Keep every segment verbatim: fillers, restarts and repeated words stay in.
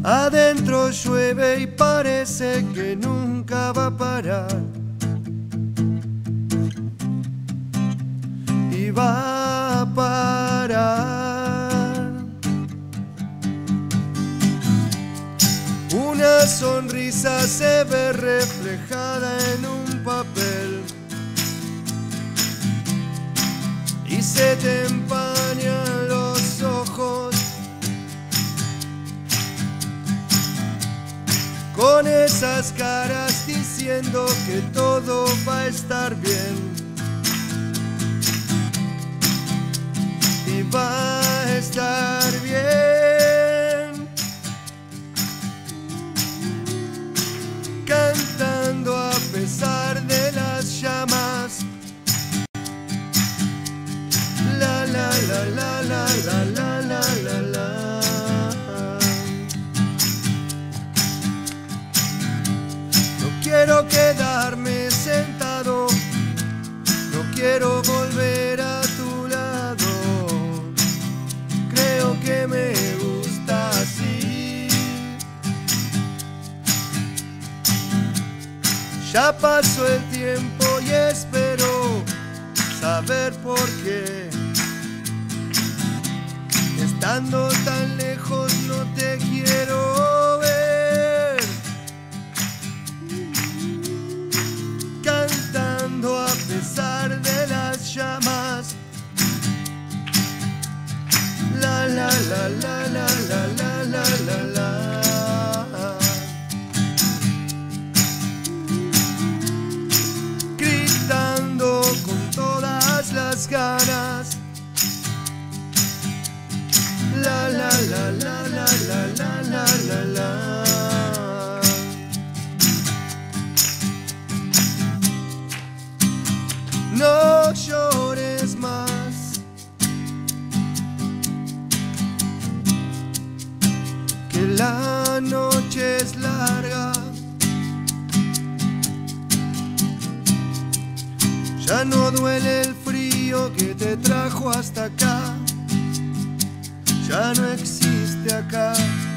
Adentro llueve y parece que nunca va a parar. Y va a parar. Una sonrisa se ve reflejada en un papel y se te empañan los ojos con esas caras diciendo que todo va a estar bien. Y va a estar bien. Cantando a pesar de las llamas. La la la la la la la la la la. No quiero quedarme sentado, no quiero volver a tu lado. Creo que me gusta así. Ya pasó el tiempo y espero saber por qué. Estando tan lejos no te quiero ver. Cantando a pesar de las llamas. La la la la la la la la la la. Gritando con todas las ganas. La la la la la la la la la la. No llores más, que la noche es larga. Ya no duele el frío que te trajo hasta acá. Ya no existe acá.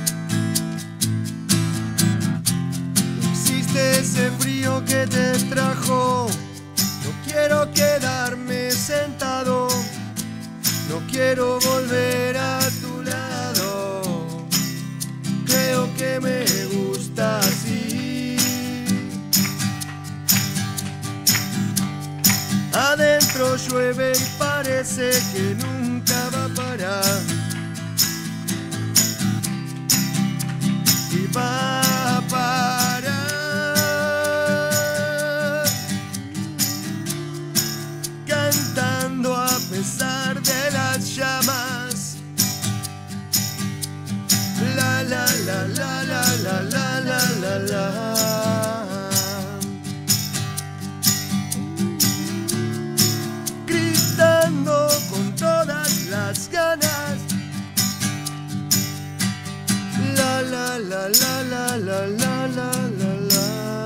No existe ese frío que te trajo. No quiero quedarme sentado. No quiero volver a tu lado. Creo que me gusta así. Adentro llueve y parece que nunca va a parar. Y va a parar. Cantando a pesar de las llamas. La la la la la la la la la la. Gritando con todas las ganas. La la la la la la la la la la.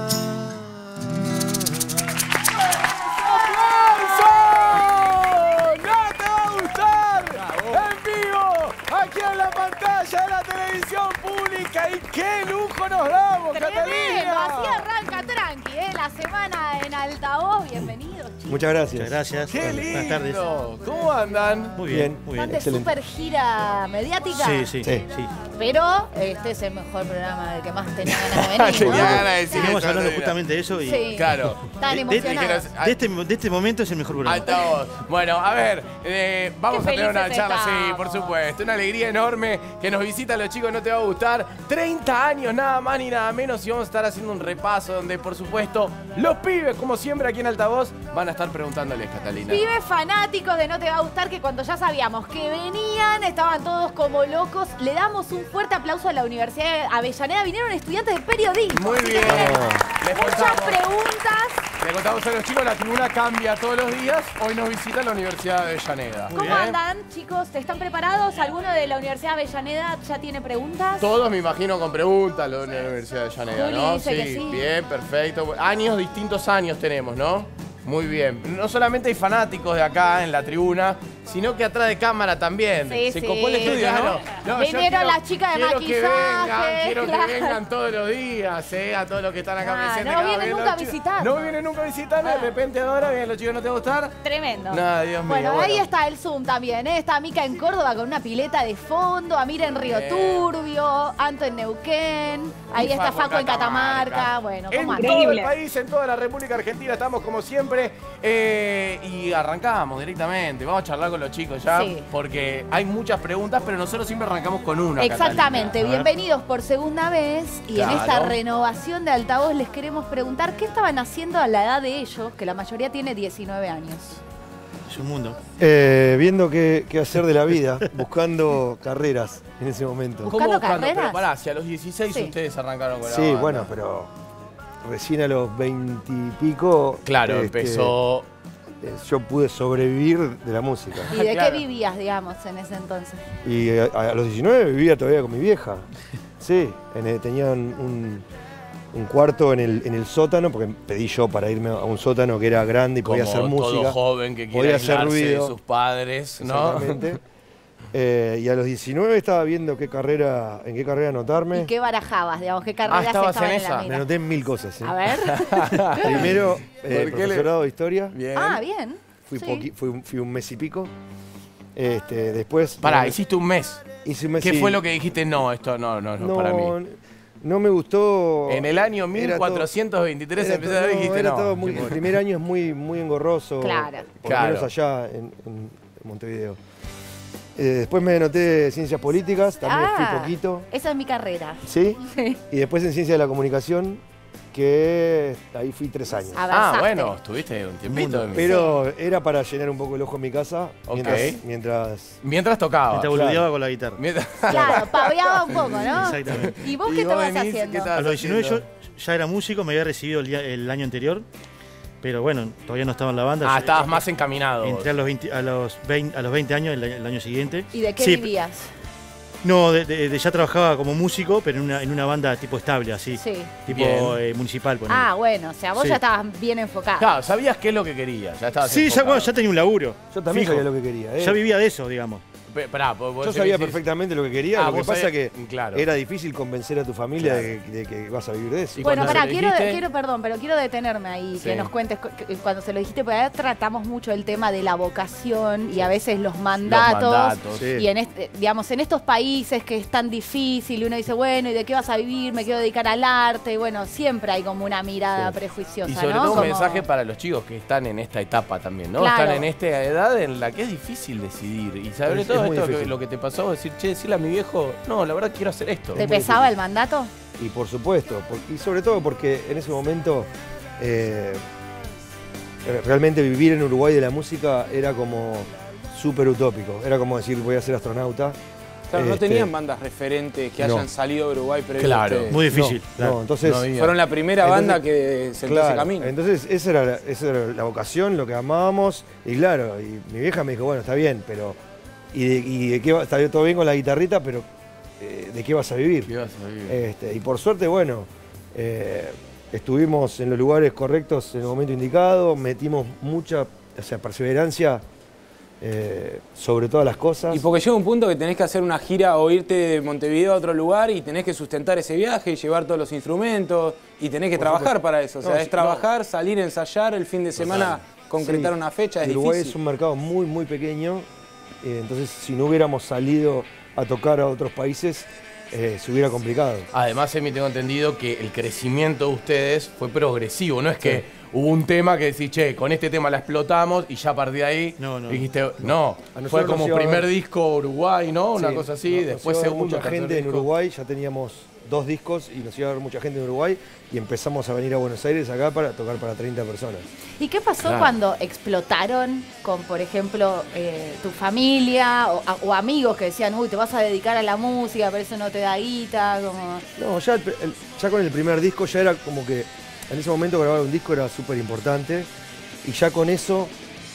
¡Aplauso! ¡No te va a gustar! En vivo, aquí en la pantalla de la televisión pública. Y qué lujo nos damos, Tremendo, Catalina. así arranca tranqui, ¿eh? La semana en altavoz. Bienvenidos, chicos. Muchas gracias. Muchas gracias. ¡Qué Buenas tardes. lindo! ¿Cómo andan? Muy bien, muy bien. Bastante Excelente. super gira mediática. Sí, sí, Sí. sí. Pero este es el mejor programa del que más tenía ganas de venir, Tenía ¿no? ganas de decir Seguimos esto, hablando Catalina. justamente de eso y Sí. Claro. Tan De- emocionados. de- de este, de este momento es el mejor programa. Altavoz. Bueno, a ver, eh, vamos Qué a tener una felices charla, sí, estamos. por supuesto. Una alegría enorme que nos visitan los chicos, no te va a gustar. treinta años, nada más ni nada menos, y vamos a estar haciendo un repaso donde, por supuesto, los pibes, como siempre aquí en Altavoz, van a estar preguntándoles, Catalina. Pibes fanáticos de No Te Va a Gustar, que cuando ya sabíamos que venían, estaban todos como locos. Le damos un fuerte aplauso a la Universidad de Avellaneda. Vinieron estudiantes de periodismo. Muy así bien. que tienen Les muchas contamos. preguntas. Le contamos a los chicos, la tribuna cambia todos los días. Hoy nos visita la Universidad de Avellaneda. ¿Cómo andan, chicos? ¿Están preparados? ¿Alguno de la Universidad de Avellaneda ya tiene preguntas? Todos me imagino con preguntas lo de la Universidad de Avellaneda, Juli ¿no? dice que sí. Bien, perfecto. Años, distintos años tenemos, ¿no? Muy bien. No solamente hay fanáticos de acá en la tribuna, sino que atrás de cámara también. Sí, Se sí. copó el estudio, Claro. ¿no? No, Vinieron yo quiero- las chicas de quiero maquillaje, Que vengan, quiero claro. que vengan todos los días, ¿eh? A todos los que están acá Ah, presentes. no acá, vienen ven nunca los a chicos. visitar. No vienen nunca a visitarme, de repente ahora vienen los chicos, ¿no te va a gustar? Tremendo. No, Dios mío, Bueno, bueno. ahí está el Zoom también, ¿eh? Está Mica en Córdoba con una pileta de fondo, Amira en Río Bien. Turbio, Anto en Neuquén, ahí Y está Facu en Catamarca. Bueno, en ¿cómo todo anda? el país, en toda la República Argentina, estamos como siempre. eh, y arrancamos directamente. Vamos a charlar con los chicos ya, Sí. porque hay muchas preguntas, pero nosotros siempre arrancamos con una. Exactamente, Catalina. A ver. bienvenidos por segunda vez y Claro. en esta renovación de Altavoz les queremos preguntar qué estaban haciendo a la edad de ellos, que la mayoría tiene diecinueve años. Es un mundo. Eh, viendo qué, qué hacer de la vida, buscando carreras en ese momento. ¿Cómo ¿Buscando buscando? carreras? Pero pará, si a los dieciséis Sí. ustedes arrancaron con la Sí, banda. bueno, pero recién a los veinte y pico. Claro, este, empezó. eh, Yo pude sobrevivir de la música. ¿Y de Claro. qué vivías, digamos, en ese entonces? Y a, a los diecinueve vivía todavía con mi vieja. Sí, en el- tenían un, un cuarto en el, en el sótano, porque pedí yo para irme a un sótano que era grande y podía Como hacer música. todo joven que quiere podía hacer aislarse de ruido. sus padres, ¿no? Exactamente. Eh, y a los diecinueve estaba viendo qué carrera, en qué carrera anotarme. ¿Y qué barajabas, digamos, qué carreras estabas estaban en en, esa. la Me mira? anoté en mil cosas. ¿eh? A ver. Primero, eh, ¿Por qué le- profesorado de historia. Bien. Ah, bien. Fui, Sí. poqui- fui, un- fui un mes y pico. Este, después. Pará, no, hiciste un mes. hice un mes ¿Qué y- fue lo que dijiste? No, esto no, no, no, No, para mí. no me gustó. En el año Era mil cuatrocientos veintitrés Era empecé a todo- ver y dijiste era no. todo muy- el primer año es muy, muy engorroso. Claro. Por Claro. lo menos allá en, en Montevideo. Eh, después me anoté Ciencias Políticas, también Ah, fui poquito. Esa es mi carrera. ¿Sí? Sí. Y después en Ciencia de la Comunicación, que ahí fui tres años. Ah, Avanzaste. bueno, estuviste un tiempito. en- Pero era para llenar un poco el ojo en mi casa. Ok. Mientras, mientras Mientras tocaba. Mientras boludeaba con la guitarra. Mientras- Claro, paveaba un poco, ¿no? Exactamente. ¿Y vos Y qué vos estabas venís, ¿qué haciendo? estabas A los diecinueve yo haciendo? ya era músico, me había recibido el, día- el año anterior, pero bueno, todavía no estaba en la banda. Ah, Yo- estabas más encaminado. Entré a los veinte, a los veinte, a los veinte años el, el año siguiente. ¿Y de qué Sí, vivías? No, de, de- de- ya trabajaba como músico, pero en una, en una banda tipo estable, así. Sí. Tipo Bien. eh, municipal. ponele. Ah, bueno, o sea, vos Sí. ya estabas bien enfocado. Claro, sabías qué es lo que querías. Ya estabas sí, ya, enfocado. bueno, ya tenía un laburo. yo también fijo. sabía lo que quería. ¿eh? Ya vivía de eso, digamos. Pe- pará, vos- vos Yo decís- sabía perfectamente lo que quería, Ah, lo que vos pasa sabías- que claro. era difícil convencer a tu familia de, que- de que vas a vivir de eso. Y Bueno, cuando pará, se lo quiero, dijiste- quiero, perdón, pero quiero detenerme ahí, Sí. que nos cuentes, cu- que cuando se lo dijiste, porque ahora tratamos mucho el tema de la vocación y a veces los mandatos. mandatos. Sí. Y en este, digamos, en estos países que es tan difícil, uno dice, bueno, ¿y de qué vas a vivir? Me quiero dedicar al arte. Y bueno, siempre hay como una mirada Sí. prejuiciosa, Y sobre ¿no? todo un Como- mensaje para los chicos que están en esta etapa también, ¿no? Claro. Están en esta edad en la que es difícil decidir. Y sobre Es- todo es muy esto que, difícil. lo que te pasó, decir, che, decirle a mi viejo, no, la verdad quiero hacer esto. ¿Te muy pesaba difícil. el mandato? Y por supuesto, por- y sobre todo porque en ese momento eh, realmente vivir en Uruguay de la música era como súper utópico. Era como decir, voy a ser astronauta. Claro, no Este, tenían bandas referentes que no. hayan salido de Uruguay previo a Claro. ustedes. Muy difícil. No, claro. no, entonces, No había. Fueron la primera Entonces, banda que sentó claro, ese camino. entonces esa era, la, esa era la vocación, lo que amábamos. Y claro, y mi vieja me dijo, bueno, está bien, pero... ¿Y de, y de qué va? Está todo bien con la guitarrita, pero eh, ¿de qué vas a vivir? ¿Qué vas a vivir? Este, y por suerte, bueno, eh, estuvimos en los lugares correctos en el momento indicado, metimos mucha, o sea, perseverancia eh, sobre todas las cosas. Y porque llega un punto que tenés que hacer una gira o irte de Montevideo a otro lugar y tenés que sustentar ese viaje y llevar todos los instrumentos y tenés que Por trabajar supuesto. para eso. O sea, No, es sí, trabajar, salir, ensayar, el fin de semana concretar Sí, una fecha, es Uruguay difícil. es un mercado muy, muy pequeño, eh, entonces si no hubiéramos salido a tocar a otros países, eh, se hubiera complicado. Además, Emi, tengo entendido que el crecimiento de ustedes fue progresivo. No es que hubo un tema que decís, che, con este tema la explotamos y ya a partir de ahí No, no. dijiste, no, A nosotros fue nos como iba a primer ver- disco Uruguay, ¿no? Una Sí, cosa así, nos- nos después iba a ver segundo, mucha tercer gente en disco. Uruguay, ya teníamos dos discos y nos iba a ver mucha gente en Uruguay y empezamos a venir a Buenos Aires acá para tocar para treinta personas. ¿Y qué pasó Claro. cuando explotaron con, por ejemplo, eh, tu familia o, a- o amigos que decían, uy, te vas a dedicar a la música, pero eso no te da guita? Como... No, ya, el- el- ya con el primer disco ya era como que en ese momento grabar un disco era súper importante y ya con eso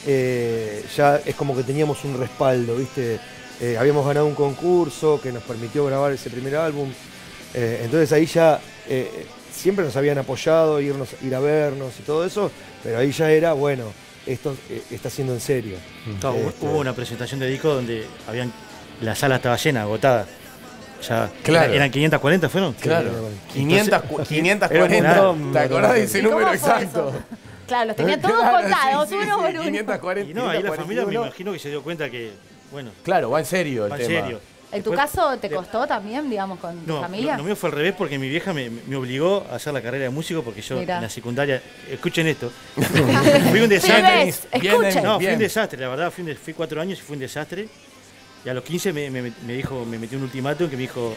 eh, ya es como que teníamos un respaldo, ¿viste? Eh, habíamos ganado un concurso que nos permitió grabar ese primer álbum, eh, entonces ahí ya eh, siempre nos habían apoyado, irnos, ir a vernos y todo eso, pero ahí ya era, bueno, esto eh, está siendo en serio. Claro, hubo- Este, hubo una presentación de disco donde habían, la sala estaba llena, agotada. Ya, Claro. eran, eran quinientas cuarenta, ¿fueron? Claro. Entonces- quinientas, cu- quinientas Era un cuarenta. montón, ¿Te acordás de ese ¿Y cómo número fue exacto? eso? Claro, los tenían todos Claro, contados, sí, sí, uno sí, por uno. quinientas cuarenta, Y no, ahí la quinientas familia me cuarenta y uno. imagino que se dio cuenta que, bueno, Claro, va en serio el va en tema. serio. ¿En tu Después- caso te de- costó también, digamos, con tu No, familia? lo, lo mío fue al revés porque mi vieja me, me obligó a hacer la carrera de músico porque yo Mirá. en la secundaria, escuchen esto, fui un desastre. Pibes, Bien, escuchen. No, fui Bien. un desastre, la verdad, fui, un de- fui cuatro años y fui un desastre. Y a los quince me, me- me dijo, me metió un ultimátum que me dijo,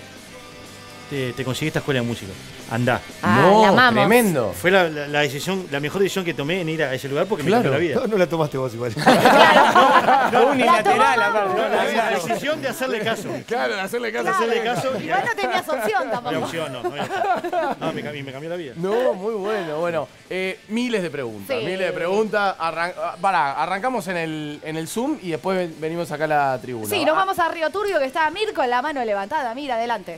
te, te conseguí esta escuela de música, andá. Ah, no, la amamos. tremendo. Fue la, la- la decisión, la mejor decisión que tomé en ir a ese lugar porque Claro. me cambió la vida. No, no la tomaste vos igual. No, unilateral, La aparte. No, la, la decisión de hacerle caso. Claro, de hacerle caso. De hacerle caso. Igual no tenías opción No había tampoco. opción, no, no había opción. No, me, cambió, me cambió la vida. No, muy bueno. Bueno, eh, miles de preguntas. Sí. Miles de preguntas. Arran ah, pará, arrancamos en el, en el Zoom y después ven- venimos acá a la tribuna. Sí, nos vamos a Río Turbio, que está Mir con la mano levantada. Mira, adelante.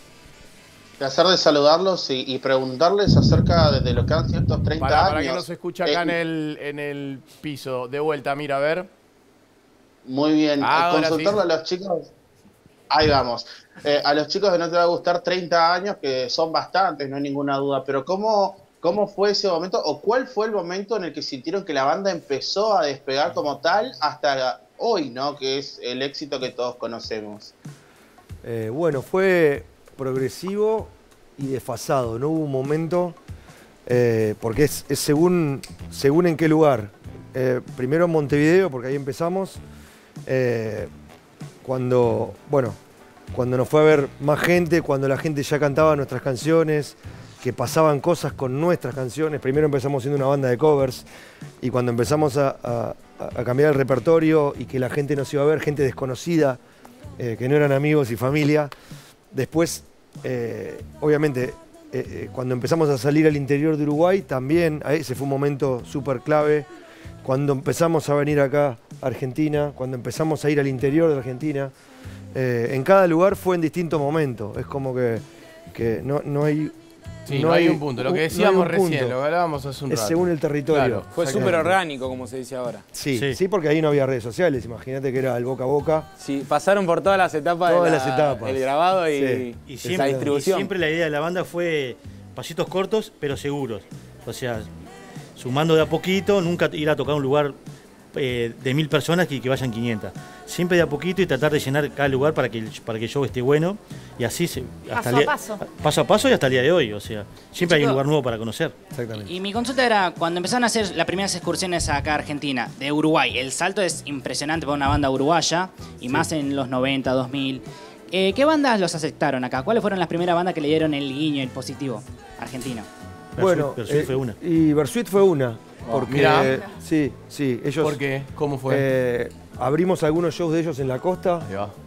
Placer de saludarlos y, y preguntarles acerca de, de lo que han sido estos treinta Para, años. para que no se escucha acá Eh, en, el, en el piso. De vuelta, mira, a ver. Muy bien. Ahora Consultarle sí. a los chicos. Ahí vamos. Eh, a los chicos que no te va a gustar treinta años, que son bastantes, no hay ninguna duda. Pero ¿cómo, ¿cómo fue ese momento? ¿O cuál fue el momento en el que sintieron que la banda empezó a despegar como tal hasta hoy, ¿no? Que es el éxito que todos conocemos. Eh, bueno, fue progresivo y desfasado. No hubo un momento, eh, porque es, es según, según en qué lugar. Eh, primero en Montevideo, porque ahí empezamos. eh, cuando, bueno, cuando nos fue a ver más gente, cuando la gente ya cantaba nuestras canciones, que pasaban cosas con nuestras canciones. Primero empezamos siendo una banda de covers y cuando empezamos a, a- a cambiar el repertorio y que la gente nos iba a ver, gente desconocida, eh, que no eran amigos y familia. Después, eh, obviamente, eh, eh, cuando empezamos a salir al interior de Uruguay, también ahí ese fue un momento súper clave. Cuando empezamos a venir acá a Argentina, cuando empezamos a ir al interior de Argentina, eh, en cada lugar fue en distinto momento. Es como que, que no, no hay... Sí, no, hay un punto. Lo que no hay decíamos un recién, punto. lo que hablábamos hace un Es rato. según el territorio. Claro, Fue súper Exactamente. orgánico, como se dice ahora. Sí, Sí. sí, porque ahí no había redes sociales. Imagínate que era el boca a boca. Sí, pasaron por todas las etapas Todas de las etapas. el grabado y, Sí. Y la siempre, y distribución. siempre la idea de la banda fue pasitos cortos, pero seguros. O sea, sumando de a poquito, nunca ir a tocar un lugar eh, de mil personas y que vayan quinientas. Siempre de a poquito y tratar de llenar cada lugar para que el, para que el show esté bueno. Y así, se, Paso el a día- paso. paso a paso y hasta el día de hoy. O sea, siempre hay un Chico. lugar nuevo para conocer. Exactamente. Y mi consulta era, cuando empezaron a hacer las primeras excursiones acá a Argentina, de Uruguay, el salto es impresionante para una banda uruguaya, y más en los noventa, dos mil. Eh, ¿Qué bandas los aceptaron acá? ¿Cuáles fueron las primeras bandas que le dieron el guiño, el positivo argentino? Bueno, Versuit eh, fue una. Y Versuit fue una. Porque, mirá. sí, sí, ellos... ¿Por qué? ¿Cómo fue? eh, abrimos algunos shows de ellos en la costa. Ahí va.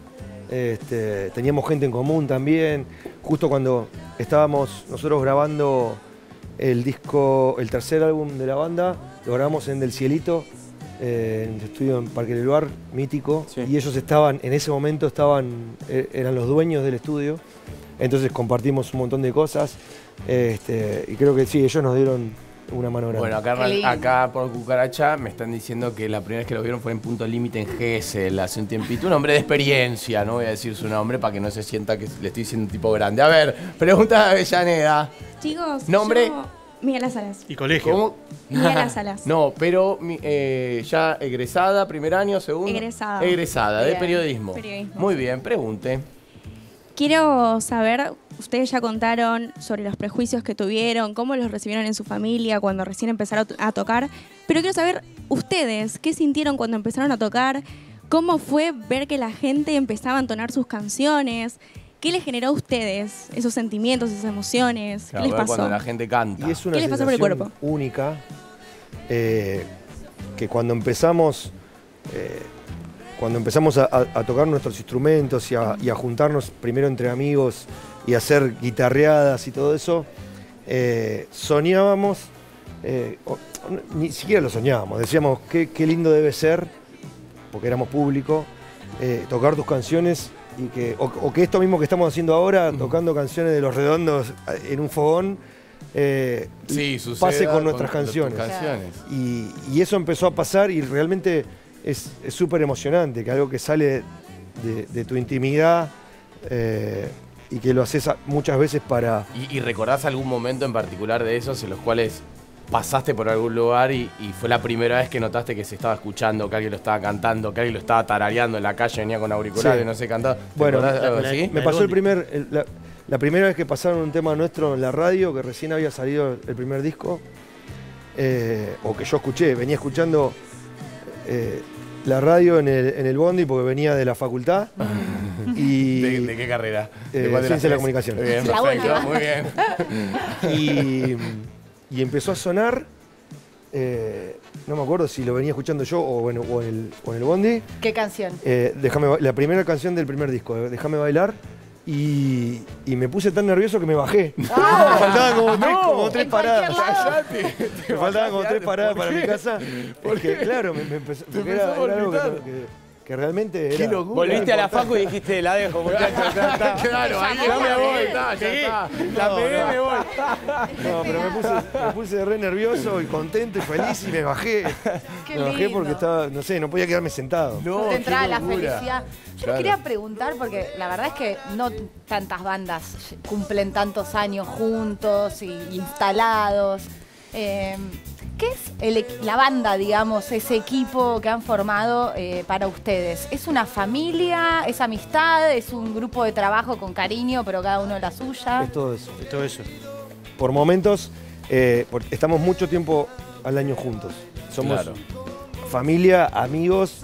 Este, teníamos gente en común también. Justo cuando estábamos nosotros grabando el disco, el tercer álbum de la banda, lo grabamos en Del Cielito, eh, en el estudio en Parque del Bar, mítico. Sí. Y ellos estaban, en ese momento estaban, eh, eran los dueños del estudio. Entonces compartimos un montón de cosas. Este, y creo que sí, ellos nos dieron una mano grande. Bueno, acá, Qué lindo. acá por Cucaracha me están diciendo que la primera vez que lo vieron fue en Punto Límite en Gesell hace un tiempito. Un hombre de experiencia, no voy a decir su nombre para que no se sienta que le estoy diciendo un tipo grande. A ver, pregunta de Avellaneda. Chicos, ¿Nombre? yo... Miguel Salas. Y colegio. ¿Cómo? Miguel Salas. No, pero mi- eh, ya egresada, primer año, segundo. Egresada. Egresada, de Bien. periodismo. Periodismo. Muy bien, pregunte. Quiero saber, ustedes ya contaron sobre los prejuicios que tuvieron, cómo los recibieron en su familia cuando recién empezaron a tocar, pero quiero saber ustedes, ¿qué sintieron cuando empezaron a tocar? ¿Cómo fue ver que la gente empezaba a entonar sus canciones? ¿Qué les generó a ustedes esos sentimientos, esas emociones? Claro, ¿Qué les ver pasó? cuando la gente canta. Y es una ¿Qué les pasó por el sensación cuerpo? única, eh, que cuando empezamos, eh, cuando empezamos a, a- a tocar nuestros instrumentos y a, y a juntarnos primero entre amigos y a hacer guitarreadas y todo eso, eh, soñábamos, eh, o- o- ni siquiera lo soñábamos, decíamos qué, qué lindo debe ser, porque éramos público, eh, tocar tus canciones y que, o, o que esto mismo que estamos haciendo ahora, tocando canciones de Los Redondos en un fogón, eh, Sí, suceda pase con con nuestras tus canciones. canciones. Y, y eso empezó a pasar y realmente es súper emocionante, que algo que sale de, de tu intimidad eh, y que lo haces a- muchas veces para... ¿Y, y recordás algún momento en particular de esos en los cuales pasaste por algún lugar y, y fue la primera vez que notaste que se estaba escuchando, que alguien lo estaba cantando, que alguien lo estaba tarareando en la calle, venía con auriculares, Sí. no sé, cantaba? ¿Te Bueno, acordás de algo la- así? Me La pasó del el primer, el- la, la primera vez que pasaron un tema nuestro en la radio, que recién había salido el primer disco, eh, o que yo escuché, venía escuchando eh, la radio en el, en el bondi porque venía de la facultad. y, ¿De, de qué carrera? Eh, ¿De cuál de las Ciencia de la tres? Comunicación. Muy bien, La perfecto, buena. muy bien. y, y empezó a sonar, eh, no me acuerdo si lo venía escuchando yo o, bueno, o, en, el, o en el bondi, ¿Qué canción? eh, Déjame Ba- la primera canción del primer disco, eh, Déjame Bailar. Y, y me puse tan nervioso que me bajé. Me faltaban como tres, como tres En paradas. cualquier lado. Me faltaban como tres paradas para mi casa. Porque, claro, me, me empezó, porque era, empezó a era algo que, palpitar. que- que realmente Qué era... locura. Volviste a la facu y dijiste, la dejo, muchachos. Ya está. Claro, ahí Ya me voy. está, ya está. La pegué, me voy. No, pero me puse, me puse re nervioso y contento y feliz y me bajé. Qué me bajé lindo. porque estaba, no sé, no podía quedarme sentado. No, te qué entraba la locura. felicidad. Yo Claro. les quería preguntar, porque la verdad es que no tantas bandas cumplen tantos años juntos y instalados. Eh, ¿Qué es el equ- la banda, digamos, ese equipo que han formado eh, para ustedes? ¿Es una familia? ¿Es amistad? ¿Es un grupo de trabajo con cariño, pero cada uno la suya? Es todo eso. De todo eso. Por momentos, eh, por- estamos mucho tiempo al año juntos. Somos Claro. familia, amigos.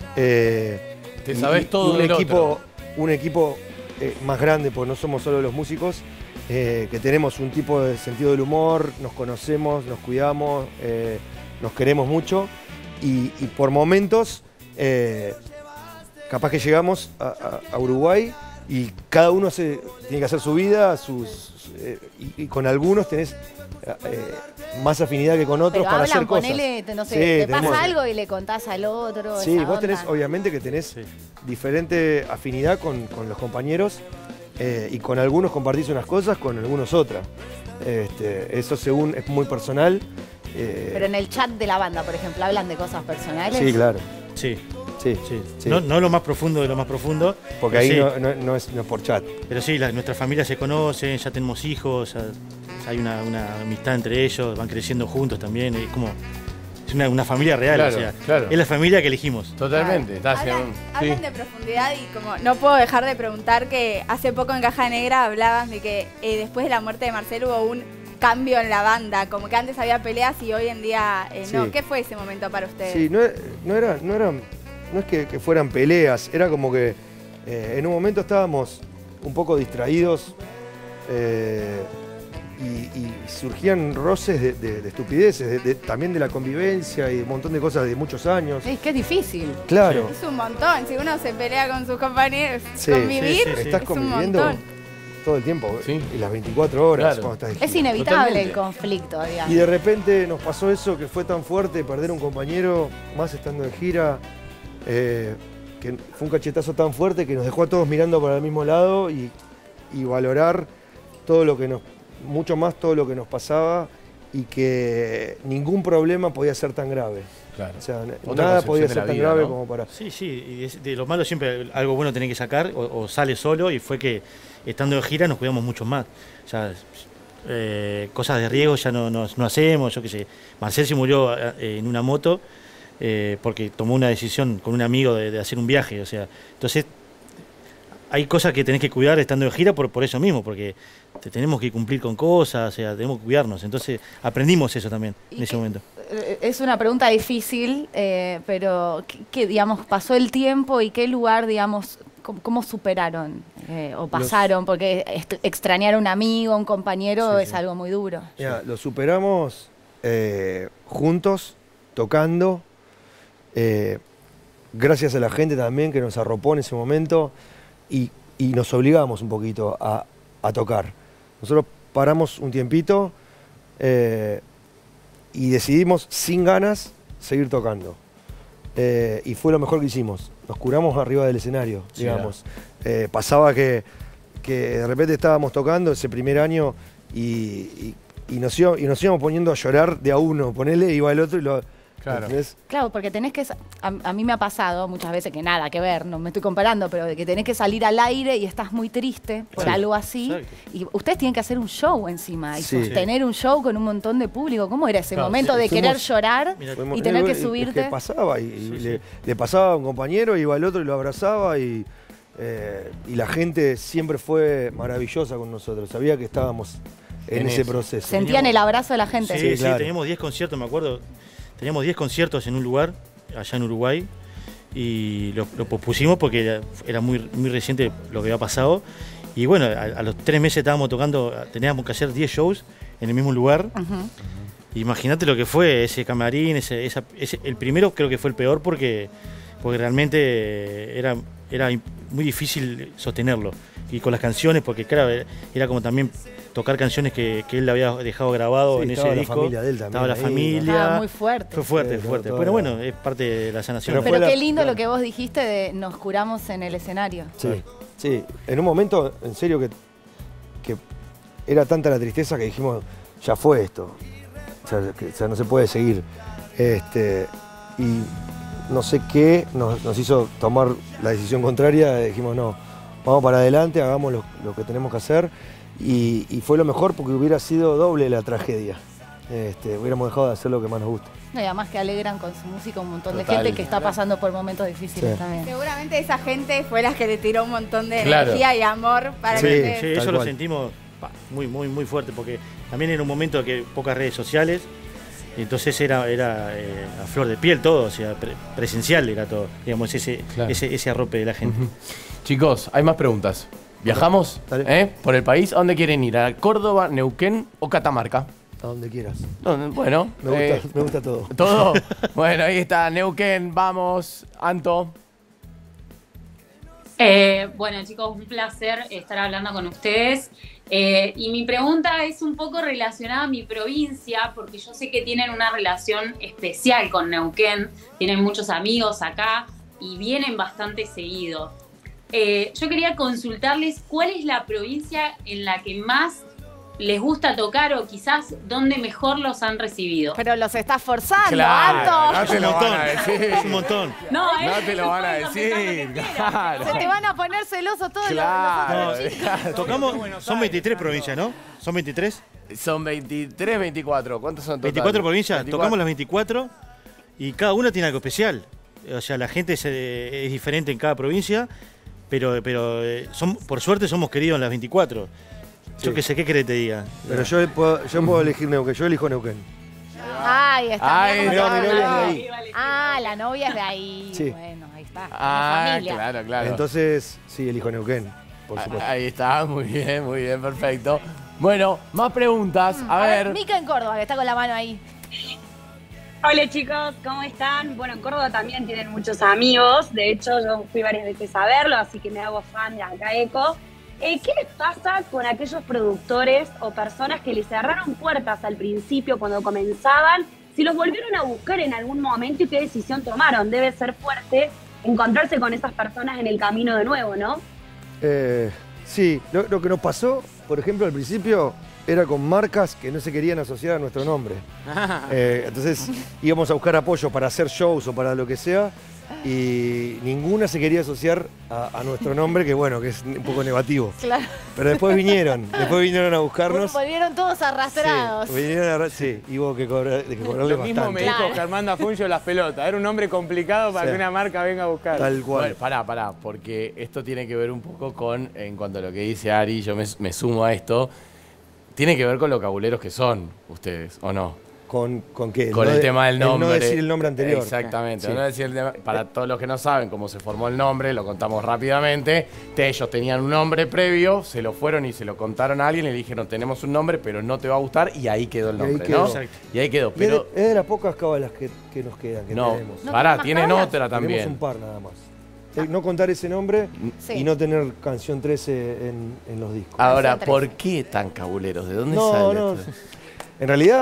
eh, Te y- sabés y todo un del equipo, otro. Un equipo eh, más grande, porque no somos solo los músicos, eh, que tenemos un tipo de sentido del humor, nos conocemos, nos cuidamos, eh, nos queremos mucho. Y, y por momentos, eh, capaz que llegamos a, a- a Uruguay y cada uno hace- tiene que hacer su vida, sus, eh, y, y con algunos tenés eh, más afinidad que con otros Pero para hablan, hacer cosas. ponele, te- no sé, Sí, te tenemos- pasa algo y le contás al otro. Sí, esa vos tenés, onda. obviamente que tenés diferente afinidad con, con los compañeros eh, y con algunos compartís unas cosas, con algunos otras. Este, eso según es muy personal. eh, Pero en el chat de la banda, por ejemplo, hablan de cosas personales. sí, claro. Sí, Sí, sí. sí. No, no lo más profundo de lo más profundo. Porque pero ahí sí. no, no- no es, no es por chat. Pero sí, la- nuestras familias se conocen, ya tenemos hijos, ya- ya hay una, una amistad entre ellos, van creciendo juntos también. Es como. Es una, una familia real, Claro, o sea, claro. es la familia que elegimos. Totalmente. Estás Hablan, en- hablan sí. de profundidad y como no puedo dejar de preguntar que hace poco en Caja Negra hablaban de que eh, después de la muerte de Marcelo hubo un cambio en la banda, como que antes había peleas y hoy en día eh, no. Sí. ¿Qué fue ese momento para ustedes? Sí, no, e- no era, no era, no es que, que fueran peleas, era como que eh, en un momento estábamos un poco distraídos eh, y, y surgían roces de, de- de estupideces, de- de- también de la convivencia y un montón de cosas de muchos años. Sí, que es difícil. Claro, Es un montón, si uno se pelea con sus compañeros, Sí, convivir sí, sí, sí. estás es un conviviendo montón. todo el tiempo, Sí. y las veinticuatro horas Claro. cuando estás de Es gira. inevitable Totalmente. el conflicto, digamos. Y de repente nos pasó eso que fue tan fuerte, perder un compañero, más estando en gira, eh, que fue un cachetazo tan fuerte que nos dejó a todos mirando para el mismo lado y, y valorar todo lo que nos, mucho más todo lo que nos pasaba y que ningún problema podía ser tan grave. Claro. O sea, Otra nada concepción podía de ser la tan vida, grave ¿no? como para... Sí, sí, y de, de lo malo siempre algo bueno tenés que sacar o, o sale solo y fue que estando de gira nos cuidamos mucho más. Ya, eh, cosas de riesgo ya no, no- no hacemos, yo qué sé. Marcel se murió eh, en una moto eh, porque tomó una decisión con un amigo de, de hacer un viaje, o sea, entonces hay cosas que tenés que cuidar estando de gira por, por eso mismo, porque te tenemos que cumplir con cosas, o sea, tenemos que cuidarnos. Entonces aprendimos eso también en ¿Y ese qué- momento. Eh, Es una pregunta difícil, eh, pero ¿qué, qué, digamos, pasó el tiempo y qué lugar, digamos, cómo, cómo superaron eh, o pasaron? Porque est- extrañar a un amigo, a un compañero Sí, es sí. algo muy duro. Mira, lo superamos eh, juntos, tocando, eh, gracias a la gente también que nos arropó en ese momento y, y nos obligamos un poquito a, a tocar. Nosotros paramos un tiempito eh, y decidimos sin ganas seguir tocando. Eh, y fue lo mejor que hicimos. Nos curamos arriba del escenario, Sí, digamos. Eh, pasaba que, que de repente estábamos tocando ese primer año y, y y, nos íbamos, y nos íbamos poniendo a llorar de a uno, ponele, iba el otro y lo... Claro. ¿entendés? Claro, porque tenés que... A, a mí me ha pasado muchas veces que nada que ver, no me estoy comparando, pero de que tenés que salir al aire y estás muy triste por Sí. algo así. Exacto. Y ustedes tienen que hacer un show encima y Sí. sostener un show con un montón de público. ¿Cómo era ese Claro, momento sí, de fuimos- querer llorar Mira, Fuimos- y tener que es subirte? que pasaba y, y Sí, le, sí. le pasaba a un compañero, iba el otro y lo abrazaba y, eh, y la gente siempre fue maravillosa con nosotros. Sabía que estábamos en, En ese eso. proceso. Sentían el abrazo de la gente. Sí, Sí, sí, claro. teníamos diez conciertos, me acuerdo. Teníamos diez conciertos en un lugar, allá en Uruguay, y lo, lo pospusimos porque era, era muy, muy reciente lo que había pasado. Y bueno, a, a los tres meses estábamos tocando, teníamos que hacer diez shows en el mismo lugar. Ujú. Imagínate lo que fue ese camarín, ese, esa- ese- el primero creo que fue el peor porque, porque realmente era, era muy difícil sostenerlo. Y con las canciones, porque claro, era como también tocar canciones que, que él había dejado grabado Sí, en estaba ese la disco. familia de él también Estaba la ahí, familia. Estaba muy fuerte. Fue fuerte, Sí, fuerte. todo Pero era- bueno, es parte de la sanación. Pero Pero fue la- qué lindo claro. lo que vos dijiste de nos curamos en el escenario. Sí, sí. En un momento, en serio, que, que era tanta la tristeza que dijimos, ya fue esto. O sea, que, o sea, no se puede seguir. Este, y no sé qué nos, nos hizo tomar la decisión contraria. Dijimos, no, vamos para adelante, hagamos lo, lo que tenemos que hacer. Y, y fue lo mejor porque hubiera sido doble la tragedia. Este, hubiéramos dejado de hacer lo que más nos gusta. No, y además que alegran con su música un montón de Total. gente que está pasando por momentos difíciles Sí. también. Seguramente esa gente fue la que le tiró un montón de Claro. energía y amor para Sí, que Sí, ustedes- eso Tal lo cual. sentimos pa, muy, muy, muy fuerte, porque también era un momento que pocas redes sociales, y entonces era, era eh, a flor de piel todo, o sea, pre- presencial era todo, digamos, ese, Claro. ese, ese arrope de la gente. Chicos, hay más preguntas. ¿Viajamos? Dale. ¿Eh? ¿Por el país? ¿A dónde quieren ir? ¿A Córdoba, Neuquén o Catamarca? A donde quieras. ¿Dónde? Bueno, Me gusta, eh, me gusta todo. ¿todo? Bueno, ahí está, Neuquén, vamos. Anto. Eh, bueno, chicos, un placer estar hablando con ustedes. Eh, y mi pregunta es un poco relacionada a mi provincia, porque yo sé que tienen una relación especial con Neuquén, tienen muchos amigos acá y vienen bastante seguido. Eh, yo quería consultarles cuál es la provincia en la que más les gusta tocar o quizás donde mejor los han recibido. Pero los estás forzando, Claro, Anto. no Es te un lo van montón, a decir. es un montón. No, No eh, te lo van a pueden contestar lo que decir, quieran, claro. pero Se te bueno. van a poner celosos todos los- Claro. los otros chicos. Tocamos, son veintitrés provincias, ¿no? ¿Son veintitrés? Son veintitrés, veinticuatro. ¿Cuántos son total? veinticuatro provincias, veinticuatro. tocamos las veinticuatro y cada una tiene algo especial. O sea, la gente es, eh, es diferente en cada provincia, pero, pero eh, son, por suerte somos queridos en las veinticuatro. Yo Sí. qué sé, ¿qué querés que te diga? Pero yo puedo, yo puedo elegir Neuquén, yo elijo Neuquén. Ahí está. Ahí mirá cómo está. te Mi habla. novia es de ahí. Ah, la novia es de ahí. Sí. Bueno, ahí está. Una Ah, familia. claro, claro. Entonces, sí, elijo Neuquén, por Ah, supuesto. ahí está, muy bien, muy bien, perfecto. Bueno, más preguntas. A ver. Mica en Córdoba, que está con la mano ahí. Hola chicos, ¿cómo están? Bueno, en Córdoba también tienen muchos amigos, de hecho yo fui varias veces a verlo, así que me hago fan de Acá Eco. Eh, ¿Qué les pasa con aquellos productores o personas que les cerraron puertas al principio cuando comenzaban? Si los volvieron a buscar en algún momento y qué decisión tomaron. Debe ser fuerte encontrarse con esas personas en el camino de nuevo, ¿no? Eh, sí, lo, lo que nos pasó, por ejemplo, al principio era con marcas que no se querían asociar a nuestro nombre. Eh, entonces íbamos a buscar apoyo para hacer shows o para lo que sea y ninguna se quería asociar a, a nuestro nombre, que bueno, que es un poco negativo. Claro. Pero después vinieron, después vinieron a buscarnos. Volvieron todos arrastrados. Sí, vinieron a, sí, y hubo que, cobrar, que cobrarle Lo mismo bastante. me dijo Germán Dafuncio las pelotas. Era un nombre complicado para Sí. que una marca venga a buscar. Tal cual. Bueno, pará, pará, porque esto tiene que ver un poco con, en cuanto a lo que dice Ari, yo me, me sumo a esto, tiene que ver con lo cabuleros que son ustedes, ¿o no? ¿Con, con qué? Con No el de- tema del nombre. No decir el nombre anterior. Exactamente. Sí. No decir el tema- para todos los que no saben cómo se formó el nombre, lo contamos rápidamente. Te- ellos tenían un nombre previo, se lo fueron y se lo contaron a alguien y le dijeron, tenemos un nombre, pero no te va a gustar, y ahí quedó el Y ahí nombre, quedó. ¿no? Exacto. Y ahí quedó. Y es, Pero de, es de las pocas cábalas que, que nos quedan, que no, tenemos. ¿No pará, tenés más tienen cábalas? otra Tenemos también. un par nada más. Eh, No contar ese nombre Sí. y no tener canción trece en, en los discos. Ahora, Canción ¿por trece. qué tan cabuleros? ¿De dónde No, sale no. esto? En realidad,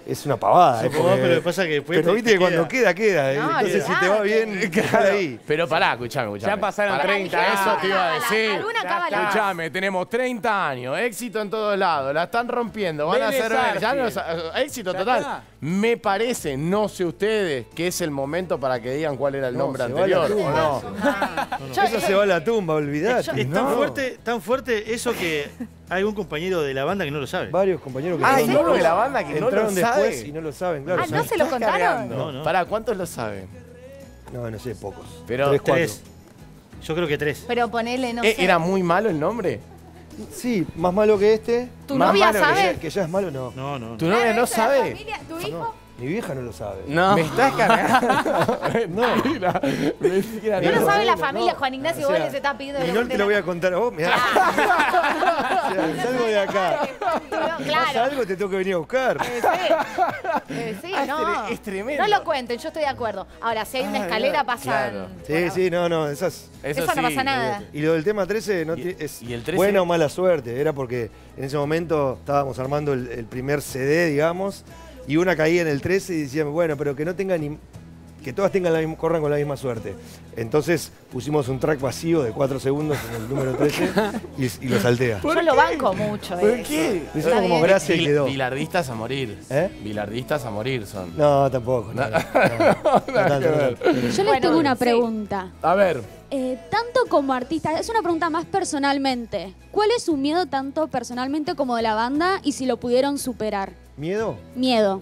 es una pavada. Sí, es porque- pero pasa que después pero te- viste te que cuando queda. queda, queda. No, Entonces, si te va bien, queda ahí. Pero pará, escuchame, escuchame. Ya pasaron Pará, treinta Eso años. te iba a decir. Alguna cábala. Escuchame, tenemos treinta años, éxito en todos lados, la están rompiendo, van a Vélez hacer ya Arfield. no sa- éxito Ya total. está. Me parece, no sé ustedes, que es el momento para que digan cuál era el No, nombre se va a la anterior, ¿o no? Yo- Eso se va a la tumba, olvidate. Es ¿no? tan fuerte, tan fuerte eso que hay un compañero de la banda que no lo sabe. Varios compañeros que Ah, ¿hay entraron uno de la banda que no lo entraron después sabe? y no lo saben, claro. Ah, ¿no ¿sabes? se lo Estás contaron? cargando. No, no. Pará, ¿cuántos lo saben? No, no sé, pocos. Pero- Tres, cuatro. Tres. Yo creo que tres. Pero ponele, no Eh, sé. ¿Era muy malo el nombre? Sí, más malo que este. ¿Tu más novia malo que Que sabe? ya, que ya es malo, no. No, no. ¿Tu novia no ¿Esa es la sabe? familia? ¿Tu hijo? Mi vieja no lo sabe. No. Me estás cargando. no, mentira. Mentira, No lo no, sabe la no, familia, no. Juan Ignacio, O sea, vos les está pidiendo Y que no le te lo voy a contar a vos, mirá. Ah. O sea, salgo de acá. Pasa Claro. algo, te tengo que venir a buscar. Eh, sí, Eh, sí, Ah, es no. tre- es tremendo. No lo cuenten, yo estoy de acuerdo. Ahora, si hay una Ah, escalera, claro. pasan. Claro. Sí, sí, no, no, esas. Eso no pasa nada. Y lo del tema trece no Y- ti- es y el trece buena o mala suerte. Era porque en ese momento estábamos armando el, el primer C D, digamos, y una caía en el trece y decíamos, bueno, pero que no tenga ni. Que todas tengan la misma, corran con la misma suerte. Entonces pusimos un track vacío de cuatro segundos en el número trece y, y lo saltea. Yo lo banco mucho. ¿Por eso. qué? Lo hicimos como bien. gracia y Bil- quedó. Bilardistas a morir. ¿Eh? Bilardistas a morir son. No, tampoco. No, no, no, no tanto, no tanto. Yo les Bueno, tengo una sí. pregunta. A ver. Eh, tanto como artista, es una pregunta más personalmente. ¿Cuál es su miedo tanto personalmente como de la banda y si lo pudieron superar? ¿Miedo? Miedo.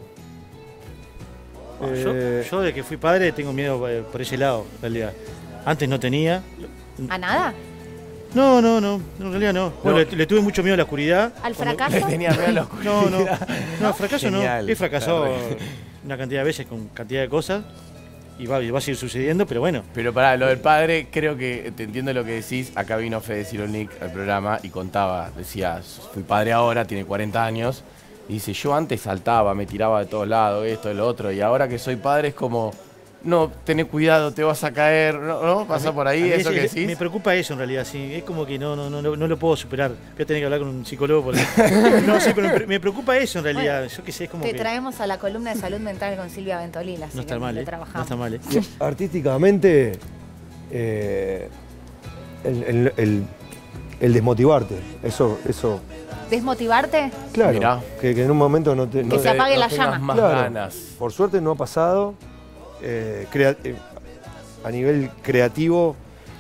Yo, Eh, yo de que fui padre tengo miedo eh, por ese lado, en realidad. Antes no tenía. ¿A nada? No, no, no, en realidad no. Bueno, le, le tuve mucho miedo a la oscuridad. ¿Al Cuando- fracaso? Le tenía miedo a la oscuridad. No, no, no, fracaso Genial. no. He fracasado Claro. una cantidad de veces con cantidad de cosas y va, y va a seguir sucediendo, pero bueno. Pero pará, lo del padre, creo que te entiendo lo que decís. Acá vino Fede Cironic al programa y contaba, decía, fui padre ahora, tiene cuarenta años. Y dice, yo antes saltaba, me tiraba de todos lados, esto, lo otro. Y ahora que soy padre es como, no, tené cuidado, te vas a caer. ¿No? ¿No? ¿Pasa por A ahí mí eso es- que es- decís? Me preocupa eso en realidad, sí. Es como que no, no, no, no, no lo puedo superar. Voy a tener que hablar con un psicólogo porque. No, sí, pero me, pre- me preocupa eso en realidad. Yo qué sé, es como Te que. traemos a la columna de salud mental con Silvia Ventolila. así No está que mal, le ¿eh? No trabajamos. está mal, ¿eh? Y artísticamente, eh, el, el- el- el desmotivarte, eso, eso, ¿Desmotivarte? claro, Mirá. que, que en un momento no te... Que no se te- apague no la tengas llama. más Claro. ganas. Por suerte no ha pasado. eh, crea- eh, a nivel creativo,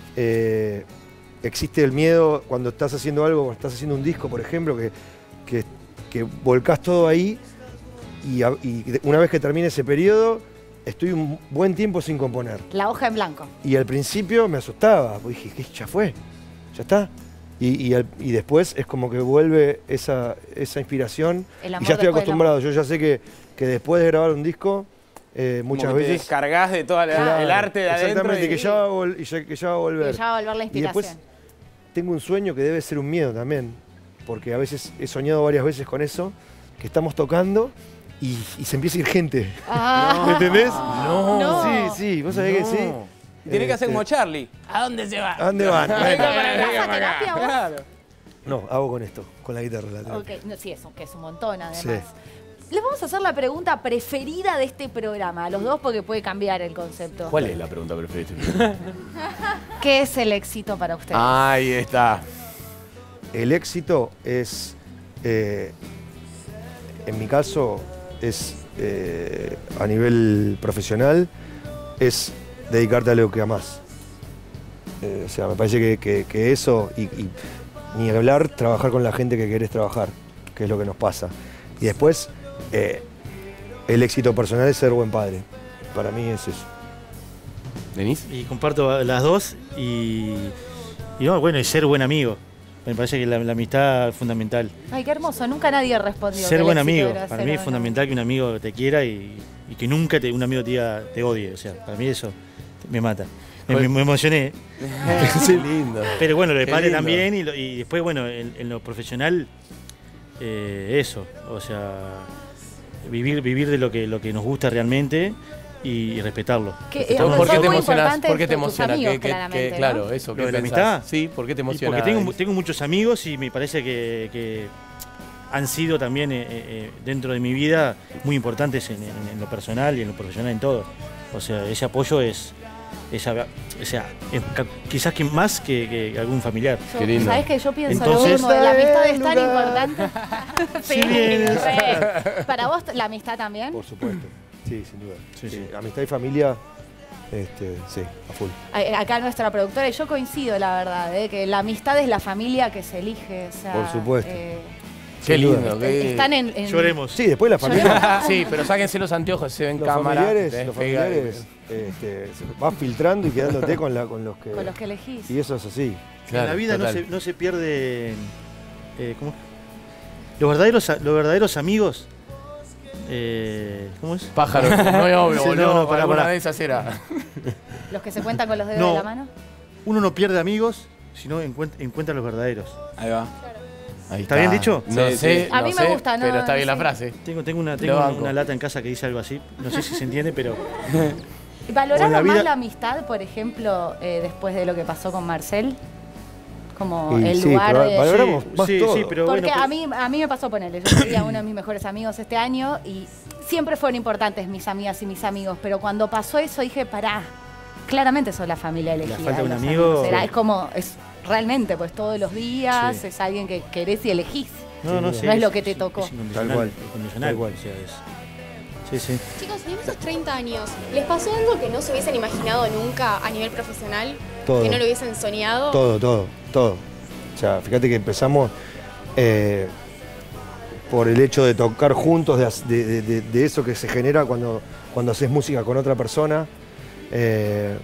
eh, existe el miedo cuando estás haciendo algo, cuando estás haciendo un disco, por ejemplo, que, que, que volcás todo ahí y, a- y de- una vez que termine ese periodo, estoy un buen tiempo sin componer. La hoja en blanco. Y al principio me asustaba, porque dije, ¿qué? Ya fue, ya está. Y, y al- y después es como que vuelve esa, esa inspiración. El Y amor ya estoy después del acostumbrado. Yo ya sé que, que después de grabar un disco, eh, Como muchas que te veces. descargas de todo el Claro, arte de adentro. Exactamente, y- que, ya va a vol- y ya- que ya va a volver. Y ya va a volver la Y después inspiración. tengo un sueño que debe ser un miedo también, porque a veces he soñado varias veces con eso, que estamos tocando y, y se empieza a ir gente. Ah. ¿Me entendés? No. No. Sí, sí, vos sabés que sí. Tenés que hacer Este, como Charlie. ¿A dónde se va? ¿A dónde van? Pero, Bueno, pero, ¿vas a terapia vos? Claro. no, hago con esto, con la guitarra. La Ok, no, sí, eso, que es un montón además. Sí. Les vamos a hacer la pregunta preferida de este programa, a los dos porque puede cambiar el concepto. ¿Cuál es la pregunta preferida? ¿Qué es el éxito para ustedes? Ahí está. El éxito es, eh, en mi caso, es eh, a nivel profesional, es dedicarte a lo que amás. Eh, o sea, me parece que, que- que eso, y, y ni hablar, trabajar con la gente que querés trabajar, que es lo que nos pasa. Y después, eh, el éxito personal es ser buen padre. Para mí es eso. ¿Denis? Y comparto las dos y, y no, bueno, y ser buen amigo. Me parece que la, la amistad es fundamental. Ay, qué hermoso, nunca nadie respondió. que Ser el buen éxito amigo. era Para ser mí es buen fundamental que un amigo te quiera y, y que nunca te, un amigo te, diga, te odie. O sea, para mí eso me mata. Me, me- me emocioné. Qué lindo. Pero bueno, lo de Qué padre lindo. también y, lo- y después, bueno, en, en lo profesional, eh, eso. O sea, vivir, vivir de lo que, lo que nos gusta realmente y, y respetarlo. Que, eh, Respetarlo. algo ¿Por qué te muy emocionas? importante ¿Por qué es te tus emociona? amigos, Que- que- claramente, que- ¿no? claro, eso. ¿Lo ¿qué de la pensás? amistad? Sí, ¿por qué te Y emociona? porque tengo, tengo muchos amigos y me parece que, que han sido también eh, eh, dentro de mi vida muy importantes en, en- en lo personal y en lo profesional, en todo. O sea, ese apoyo es, es a- o sea, es ca- quizás que más que, que algún familiar. Yo- ¿Sabés que yo pienso Entonces- lo mismo? La amistad es tan importante. Sí, bien. re. Para vos, ¿la amistad también? Por supuesto. Sí, sin duda. Sí, Sí, sí. Amistad y familia, este, sí, a full. A- Acá nuestra productora, y yo coincido, la verdad, ¿eh? Que la amistad es la familia que se elige. O sea, Por supuesto. eh, Qué Sin duda. lindo. qué- están en, en- Lloremos. Sí, después la familia. Sí, pero sáquense los anteojos, se ven Los cámara. familiares, te los pega- familiares este, se vas filtrando y quedándote con, la, con los que. con los que elegís. Y eso es así. Claro, en la vida no total. se, no se pierde. eh, ¿cómo es? Los verdaderos, a- los verdaderos amigos. eh, ¿Cómo es? Pájaro, no es obvio, Sí, boludo. no, no, pará, alguna pará. de esas era. Los que se cuentan con los dedos No. de la mano. Uno no pierde amigos, sino encuent- encuentra los verdaderos. Ahí va. Ahí ¿Está bien dicho? No Sí, sé, sí. A no mí me sé, gusta, ¿no? pero está bien la Sí. frase. Tengo, tengo, una, Lo tengo banco. una lata en casa que dice algo así. No sé si se entiende, pero. ¿Valorás O en la más vida- la amistad, por ejemplo, eh, después de lo que pasó con Marcel? Como Y el sí, lugar pero de... valoramos más sí, todo. sí, pero Porque bueno. a, mí, a mí me pasó ponerle, yo perdí a uno de mis mejores amigos este año y siempre fueron importantes mis amigas y mis amigos, pero cuando pasó eso dije, pará, claramente sos la familia elegida. falta de un los amigo- amigos. Era- es como, es realmente, pues todos los días Sí. es alguien que querés y elegís. No, no, No sí, es lo que te tocó. Es incondicional, Tal cual. incondicional, Tal cual. o sea, es- sí, sí. Chicos, y en esos treinta años, ¿les pasó algo que no se hubiesen imaginado nunca a nivel profesional? Todo. ¿Que no lo hubiesen soñado? Todo, todo, todo. O sea, fíjate que empezamos eh, por el hecho de tocar juntos, de, as- de- de- de- de eso que se genera cuando, cuando haces música con otra persona. eh,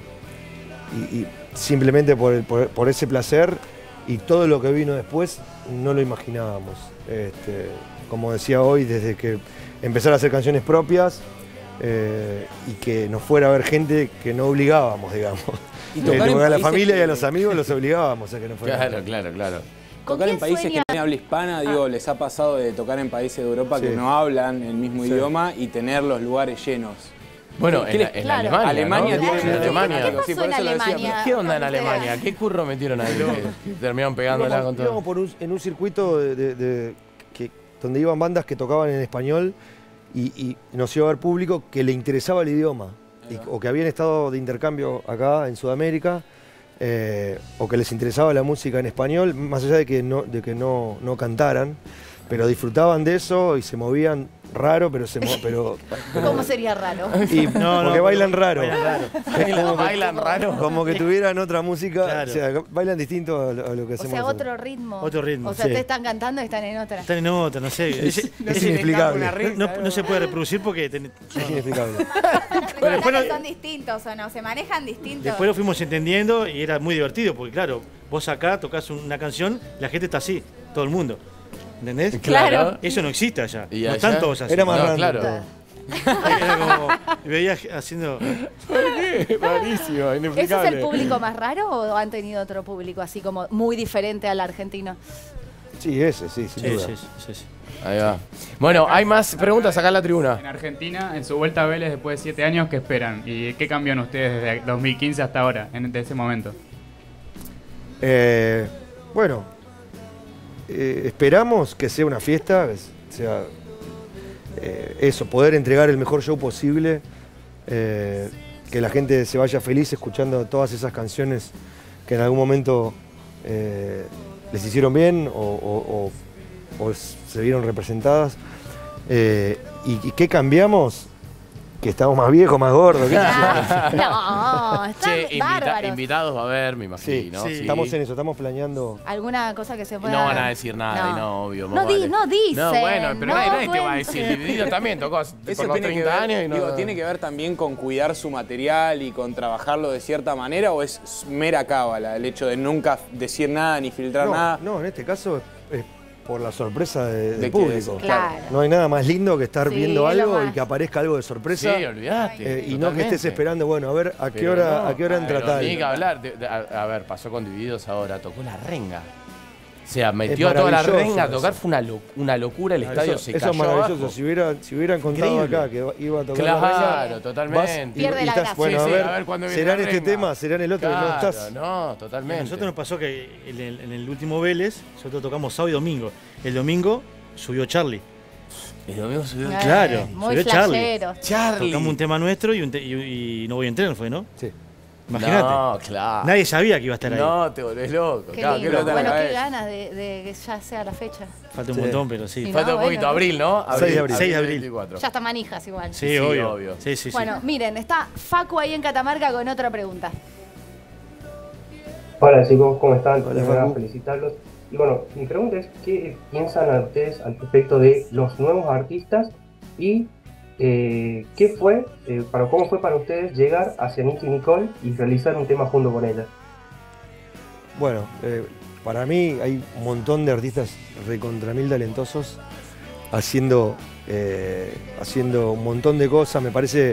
y, y simplemente por, el- por- por ese placer y todo lo que vino después no lo imaginábamos. Este, como decía hoy, desde que empezar a hacer canciones propias eh, y que nos fuera a ver gente que no obligábamos, digamos. Y Eh, tocar en porque a la países familia y que- a los amigos los obligábamos a que no fueran. Claro, claro, claro. ¿Con Tocar en quién países sueña? que no habla hispana, digo, les ha pasado de tocar en países de Europa Sí. que no hablan el mismo Sí. idioma y tener los lugares llenos. Bueno, ¿Qué en, les- la- en Claro. Alemania. Alemania ¿no? tiene En mucho Alemania. fanático, ¿Qué sí, pasó por en eso lo decía. Alemania? ¿Qué onda en con ustedes? Alemania? ¿Qué curro metieron ahí? Que terminaron pegándola Íbamos, con todo. íbamos por un- en un circuito de, de- de- que, donde iban bandas que tocaban en español y, y nos iba a ver público que le interesaba el idioma y- o que habían estado de intercambio acá en Sudamérica eh, o que les interesaba la música en español, más allá de que no, de que no, no cantaran, pero disfrutaban de eso y se movían raro, pero se mo- pero, pero- ¿Cómo sería raro? y No, no, porque bailan pero raro. bailan raro. Es como que- Bailan raro. Como que tuvieran otra música, Claro. o sea, bailan distinto a lo, a lo que O hacemos sea, nosotros. otro ritmo. Otro ritmo, O sea, sí. ustedes están cantando y están en otra. Están en otra, no sé. Es, Es inexplicable. no, no se puede reproducir porque. ten- Es inexplicable. Pero después lo, son distintos o no, se manejan distintos. después lo fuimos entendiendo y era muy divertido porque, claro, vos acá tocas una canción, la gente está así, todo el mundo. ¿Entendés? Claro. Eso no existe allá. ¿Y no allá? están todos así. Era más No, random claro. todo. Era como. Veía haciendo. Rarísimo, ¿Ese es inexplicable. el público más raro o han tenido otro público así como muy diferente al argentino? Sí, ese, sí, sin Sí, duda. sí, sí, sí. Ahí va. Bueno, hay más preguntas acá en la tribuna. En Argentina, en su vuelta a Vélez después de siete años, ¿qué esperan? ¿Y qué cambió en ustedes desde dos mil quince hasta ahora, en desde ese momento? Eh, bueno, eh, esperamos que sea una fiesta, que sea eh, eso, poder entregar el mejor show posible, eh, que la gente se vaya feliz escuchando todas esas canciones que en algún momento eh, les hicieron bien o, o- o- o se vieron representadas. Eh, y, ¿Y qué cambiamos? Que estamos más viejos, más gordos. ¿qué sé yo? No, están Che, invita- bárbaros. invitados va a haber, me Sí, imagino. sí, estamos en eso, estamos planeando. ¿Alguna cosa que se pueda...? No van a decir nada, No. y no, obvio. No más di- vale. no dicen, No, bueno, pero no nadie, nadie te va a cuenten. decir. Dividido también tocó Eso por los tiene que, treinta ver, años y no. digo, ¿tiene que ver también con cuidar su material y con trabajarlo de cierta manera o es mera cábala el hecho de nunca decir nada ni filtrar No, nada? no, en este caso es, es por la sorpresa de- del De que- público. Claro. No hay nada más lindo que estar Sí, viendo es lo algo y más. que aparezca algo de sorpresa. Sí, olvidate. eh, y no que totalmente. estés esperando, bueno, a ver a qué Pero hora, no, a qué hora entra pero tal. Ni que hablar. de- de- a, a ver, pasó con Divididos ahora, tocó la renga. O sea, Es metió a toda la maravilloso renga a tocar, eso. fue una, lo- una locura, el estadio eso, se eso cayó es maravilloso. abajo. Si, hubiera, si hubieran contado Increíble. acá que iba a tocar Claro, la renga, totalmente. vas y- Pierde y la estás, gracia. bueno, Sí, a sí, ver, a ver cuándo viene serán la este renga. tema, serán el otro, y no Claro, estás. no, A totalmente. nosotros nos pasó que en el, en el último Vélez, nosotros tocamos sábado y domingo. El domingo subió Charlie. El domingo subió Eh, Claro, muy subió Charlie. flashero. Charlie. Tocamos un tema nuestro y, un te- y- y no voy a entrenar, fue, ¿no? Sí. Imagínate. No, claro. Nadie sabía que iba a estar ahí. No, te volvés loco. Qué Claro, lindo. qué loco. Bueno, qué ganas de, de que ya sea la fecha. Falta un Sí. montón, pero sí. Sí, Falta no, un poquito, bueno. abril, ¿no? seis de abril. seis de abril. veinticuatro. Ya está manijas igual. Sí, Sí, obvio. obvio. Sí, sí, sí. Bueno, miren, está Facu ahí en Catamarca con otra pregunta. Hola chicos, ¿cómo están? Hola, Primero, Facu. felicitarlos. Y bueno, mi pregunta es, ¿qué piensan ustedes al respecto de los nuevos artistas y eh, qué fue, eh, para, cómo fue para ustedes llegar hacia Nicki Nicole y realizar un tema junto con ella? Bueno, eh, para mí hay un montón de artistas recontra mil talentosos haciendo, eh, haciendo un montón de cosas. Me parece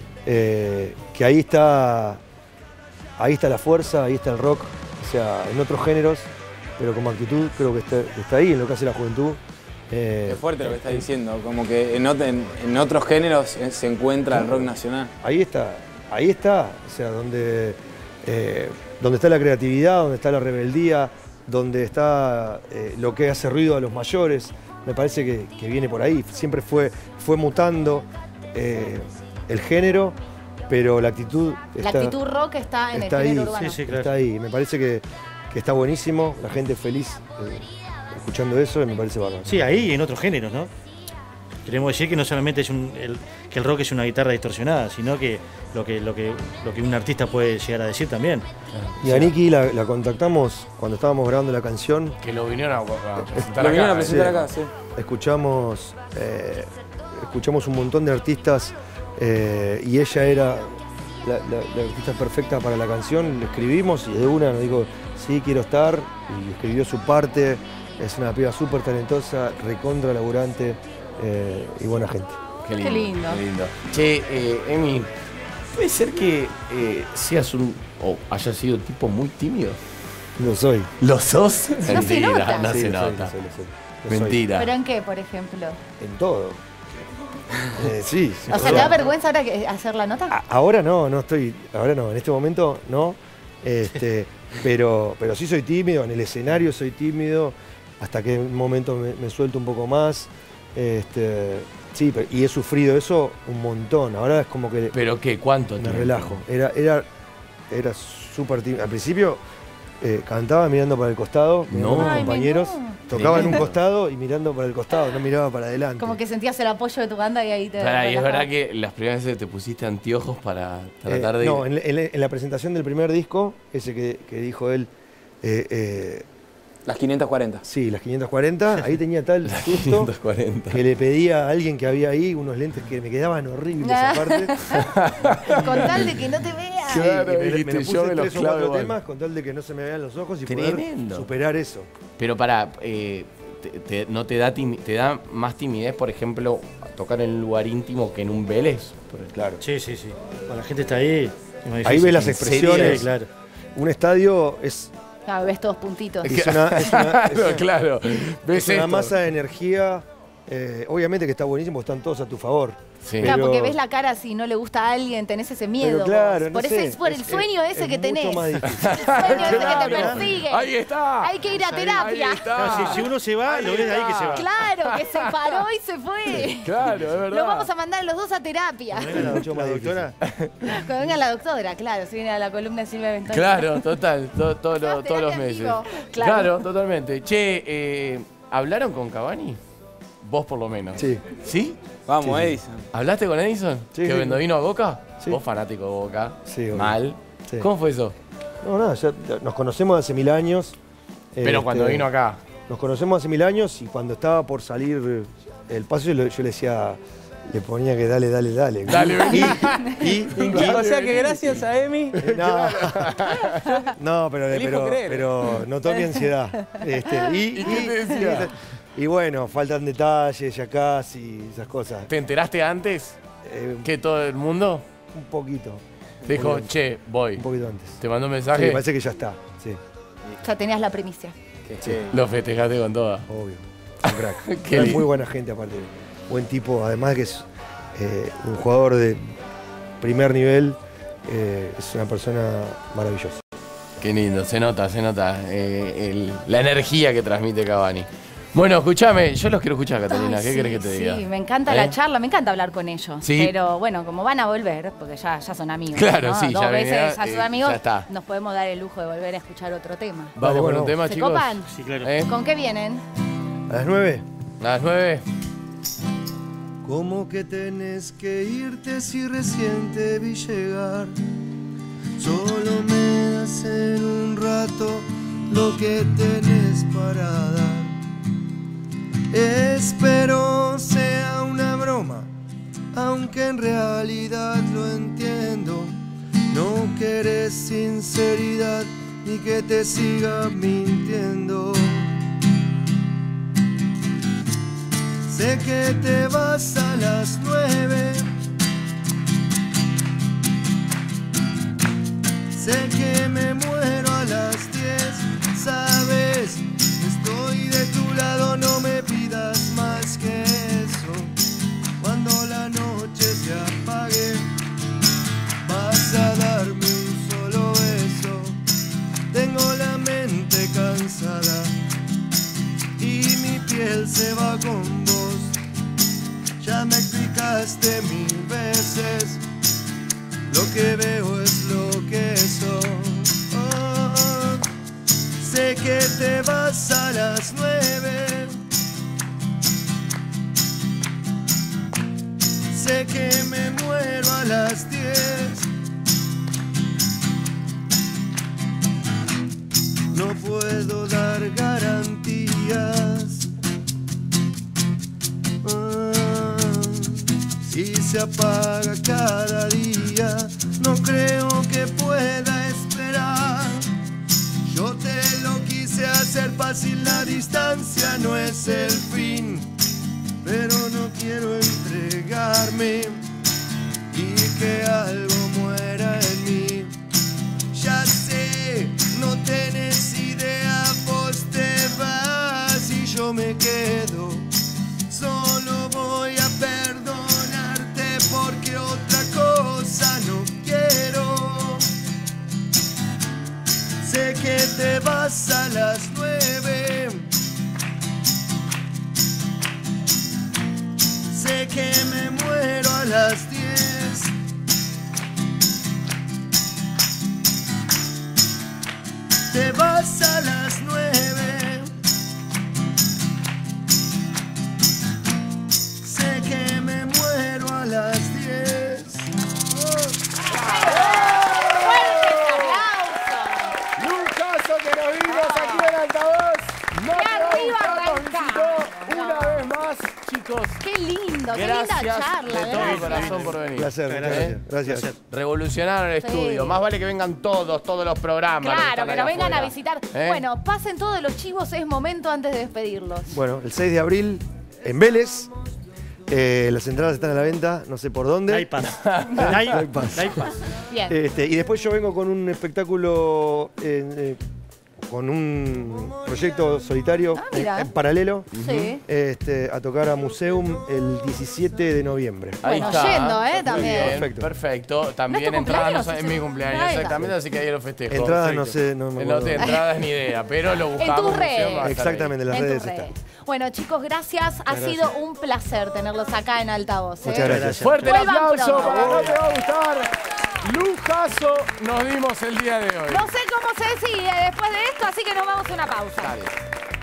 eh, que ahí está, ahí está la fuerza, ahí está el rock, o sea, en otros géneros, pero como actitud creo que está, que está ahí, en lo que hace la juventud. Eh, Es fuerte lo que estás diciendo, como que en, ot- en- en otros géneros eh, se encuentra el rock nacional. Ahí está, ahí está, o sea, donde, eh, donde está la creatividad, donde está la rebeldía, donde está eh, lo que hace ruido a los mayores, me parece que, que viene por ahí. Siempre fue, fue mutando eh, el género, pero la actitud La está, actitud rock está en está el género ahí, urbano. Sí, sí, claro. está ahí. Me parece que, que está buenísimo, la gente feliz eh, escuchando eso y me parece bárbaro. Sí, ahí y en otros géneros, ¿no? Queremos decir que no solamente es un, el, que el rock es una guitarra distorsionada, sino que lo que, lo que lo que un artista puede llegar a decir también. Y a Nicki la, la contactamos cuando estábamos grabando la canción. Que lo vinieron a, a presentar Lo vinieron acá. a presentar sí. acá, sí. Escuchamos, eh, escuchamos un montón de artistas eh, y ella era la, la- la artista perfecta para la canción. Le escribimos y de una nos dijo, sí, quiero estar, y escribió su parte. Es una piba súper talentosa, recontra laburante eh, y buena gente. Qué lindo. Qué lindo. Qué lindo. Che, eh, Emi, ¿puede ser que eh, seas un. o hayas sido tipo muy tímido? Lo soy. ¿Lo sos? No se Mentira, nota. no Sí, se lo soy, nota. lo soy, lo soy. Lo soy. Mentira. ¿Pero en qué, por ejemplo? En todo. Eh, sí. O sea, ¿te da vergüenza ahora que hacer la nota? A- Ahora no, no estoy, ahora no, en este momento no, este, pero, pero sí soy tímido, en el escenario soy tímido, hasta que en un momento me, me suelto un poco más, este, sí, pero- y he sufrido eso un montón, ahora es como que ¿Pero qué? ¿Cuánto me tiempo? relajo, era, era, era súper tímido, al principio eh, cantaba mirando para el costado, mirando No. a mis Ay, compañeros, no. tocaba en un Tremendo. costado y mirando para el costado, no miraba para adelante. Como que sentías el apoyo de tu banda y ahí te... Pará, y es relajabas. verdad que las primeras veces te pusiste anteojos para Eh, tratar de. No, en, en- en la presentación del primer disco, ese que, que dijo él, eh, eh, Las quinientos cuarenta. sí, las quinientos cuarenta, ahí tenía tal susto quinientos cuarenta. que le pedía a alguien que había ahí unos lentes que me quedaban horribles aparte. Con tal de que no te vea. Sí, Claro, y me, dijiste, me lo yo puse me los tres o clavo cuatro igual. temas con tal de que no se me vean los ojos y Tremendo. poder superar eso. Pero para, eh, te- te- ¿no te da, timi- te da más timidez, por ejemplo, tocar en un lugar íntimo que en un Vélez? Por- Claro. Sí, sí, sí. Cuando la gente está ahí, es más Ahí difícil. ves las ¿En expresiones. serio? Claro. Un estadio es, Claro, ves todos puntitos. es una, es una- es Claro, una- claro. ¿Ves es una esto? masa de energía. eh, obviamente que está buenísimo, están todos a tu favor. Sí. Claro, pero- porque ves la cara si no le gusta a alguien, tenés ese miedo. Pero claro, vos. no por, sé, ese, por el es- sueño es- ese es que mucho tenés. más El difícil. sueño ese que te Claro. persigue. Ahí está. Hay que ir a Ahí- terapia. Ahí está. Claro, si, si uno se va, Ahí lo ves de ahí que está. se va. Claro, que se paró y se fue. Claro, es verdad. Lo vamos a mandar los dos a terapia. Era la, Mucho más la difícil. doctora. Cuando venga la doctora, claro, si viene a la columna de Silvia Ventosa. Claro, total, to- to- lo- Hacemos todos los terapia en meses. vivo. Claro. Claro. totalmente. Che, eh, ¿hablaron con Cavani? Vos por lo menos. Sí. ¿Sí? Vamos, Sí, sí. Edison. ¿Hablaste con Edison? Sí, ¿Que sí. cuando vino a Boca? Sí. Vos fanático de Boca. Sí, obvio. Mal. Sí. ¿Cómo fue eso? No, nada, ya ya nos conocemos hace mil años. Pero Este, cuando vino acá. Nos conocemos hace mil años y cuando estaba por salir el paso, yo le, yo le decía, le ponía que dale, dale, dale. Dale, vení. Y, y- O sea que gracias a Emi. no, no, pero, Elijo pero, creer. pero notó mi ansiedad. Este, y, ¿Y qué te decía? Y, y bueno, faltan detalles, ya casi, esas cosas. ¿Te enteraste antes Eh, que todo el mundo? un poquito. Te dijo, poquito antes, che, voy. Un poquito antes. ¿Te mandó un Sí, mensaje? parece que ya está, sí, Ya tenías la primicia. Lo festejaste con toda. obvio. Un crack. Qué Es lindo. muy buena gente aparte. Buen tipo, además de que es eh, un jugador de primer nivel, eh, es una persona maravillosa. Qué lindo, se nota, se nota eh, el- la energía que transmite Cavani. Bueno, escúchame, yo los quiero escuchar, Catalina. Ay, ¿Qué sí, querés que te sí, diga? me encanta ¿Eh? la charla, me encanta hablar con ellos. Sí. Pero bueno, como van a volver, porque ya, ya son amigos. Claro, ¿no? sí, Dos ya veces venía, ya son eh, amigos, ya está. nos podemos dar el lujo de volver a escuchar otro tema. Vamos con bueno. un tema, ¿Se chicos. copan? Sí, claro. ¿Eh? ¿Con qué vienen? ¿A las nueve? A las nueve. ¿Cómo que tenés que irte si recién te vi llegar? Solo me das en un rato lo que tenés para dar. Espero sea una broma, aunque en realidad lo entiendo. No querés sinceridad ni que te siga mintiendo. Sé que te vas a las nueve. Sé que me muero a las diez. Sabes, estoy de tu lado, no me pidas más que eso. Cuando la noche se apague, vas a darme un solo beso. Tengo la mente cansada y mi piel se va con vos. Ya me explicaste mil veces, lo que veo es lo que soy. Oh, sé que te vas a las nueve. Sé que me muero a las diez. No puedo dar garantías. Ah, si se apaga cada día, no creo que pueda esperar. Yo te lo quise hacer fácil, la distancia no es el fin, pero no quiero entregarme y que algo muera en mí. Ya sé, no tenés idea, vos te vas y yo me quedo. Solo voy a perdonarte porque otra cosa no quiero. Sé que te vas a las nueve. Sé que me muero a las diez. Te vas a las nueve. Sé que me muero a las diez. Lucaso que nos vimos aquí en Altavoz. No ¡Qué te va a arriba gustar, nos arrancamos! visitó una vez más, chicos. Qué lindo, qué Gracias linda charla. de todo gracias. corazón por venir. Placer, ¿Eh? gracias. Gracias. Placer. Revolucionaron el Sí. estudio. Más vale que vengan todos, todos los programas. los Claro, están que ahí nos vengan a afuera. visitar. ¿Eh? Bueno, pasen todos los chivos, es momento antes de despedirlos. Bueno, el seis de abril en Vélez. Eh, las entradas están a la venta, no sé por dónde. Hay pass. No Hay hay pass. hay pass. Bien. Este, y después yo vengo con un espectáculo, eh, eh, con un proyecto solitario Ah, en, mira. en paralelo, Sí. este, a tocar a Museum el diecisiete de noviembre. Ahí Bueno, está. yendo, ¿eh? Muy También. bien, Perfecto. perfecto. También ¿No es tu entradas, no cumpleaños? sé, es mi cumpleaños, Ahí está. exactamente, así que ahí lo festejo. Entradas no Perfecto. sé, no me Eh, No acuerdo. te entradas ni idea, pero lo En buscamos. tus redes. Museum va a estar ahí. Exactamente, en las En tus redes redes. está. Bueno, chicos, gracias. Ha Muchas sido gracias. un placer tenerlos acá en Altavoz. ¿eh? Muchas gracias. Fuerte el Vuelvan aplauso pronto. para No Te Va a Gustar. Lujazo nos dimos el día de hoy. No sé cómo se sigue después de esto, así que nos vamos a una pausa. Dale.